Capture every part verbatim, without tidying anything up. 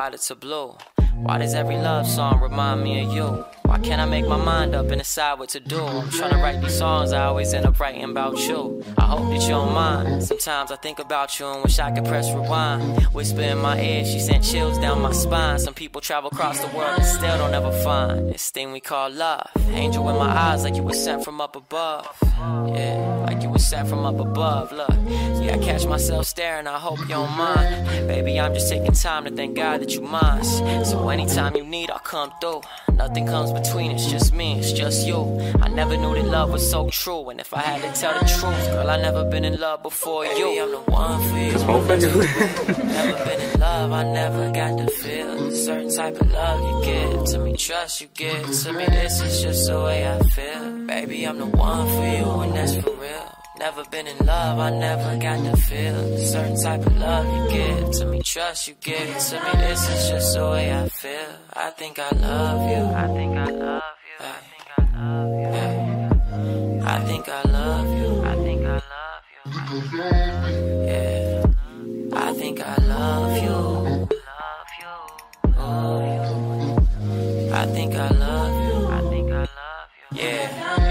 violets are blue? Why does every love song remind me of you? Why can't I make my mind up and decide what to do? I'm trying to write these songs, I always end up writing about you. I hope that you don't mind. Sometimes I think about you and wish I could press rewind. Whisper in my ear, she sent chills down my spine. Some people travel across the world and still don't ever find this thing we call love. Angel in my eyes like you were sent from up above. Yeah, like you were sent from up above. Look, yeah, I catch myself staring, I hope you don't mind. Baby, I'm just taking time to thank God that you mine. So anytime you need, I'll come through. Nothing comes between, it's just me, it's just you. I never knew that love was so true. And if I had to tell the truth, girl, I never been in love before you. Baby, I'm the one for you. Never been in love, I never got to feel a certain type of love you give to me, trust you give to me. This is just the way I feel. Baby, I'm the one for you, and that's for real. Never been in love, I never got to feel a certain type of love you give to me, trust you give to me. This is just the way I feel. I think I love you. I think I love you. I think I love you. Hey. I think I love you. I think I love you. Yeah. I think I love you. Love you. Oh, you. I think I love you. I think I love you. Yeah.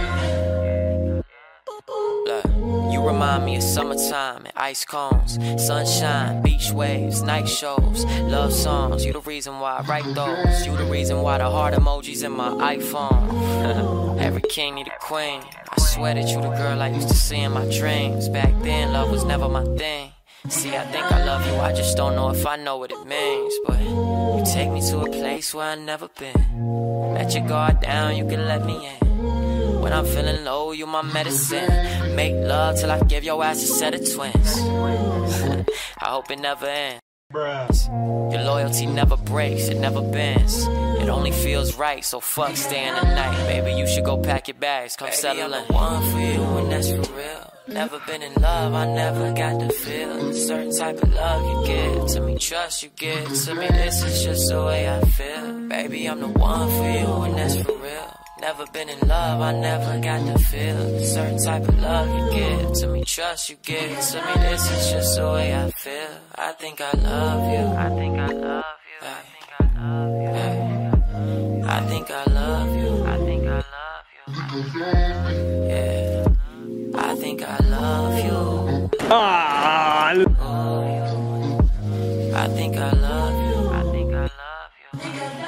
You remind me of summertime and ice cones, sunshine, beach waves, night shows, love songs. You the reason why I write those. You the reason why the heart emojis in my iPhone. Every king need a queen. I swear that you the girl I used to see in my dreams. Back then love was never my thing. See, I think I love you, I just don't know if I know what it means. But you take me to a place where I never been. Let your guard down, you can let me in. When I'm feeling low, you my medicine. Make love till I give your ass a set of twins. I hope it never ends. Bruh. Your loyalty never breaks, it never bends. It only feels right, so fuck staying the night. Baby, you should go pack your bags, come settle in. I'm the one for you, and that's for real. Never been in love, I never got to feel a certain type of love you give to me, trust you give to me. This is just the way I feel. Baby, I'm the one for you, and that's for real. Never been in love, I never got to feel a certain type of love you give to me, trust you give to me. This is just the way I feel. I think I love you. I think I love you. I think I love you. Hey. I think I love you. I think I love you. Yeah. I think I love you. Ah. Oh, you. I think I love you. I think I love you.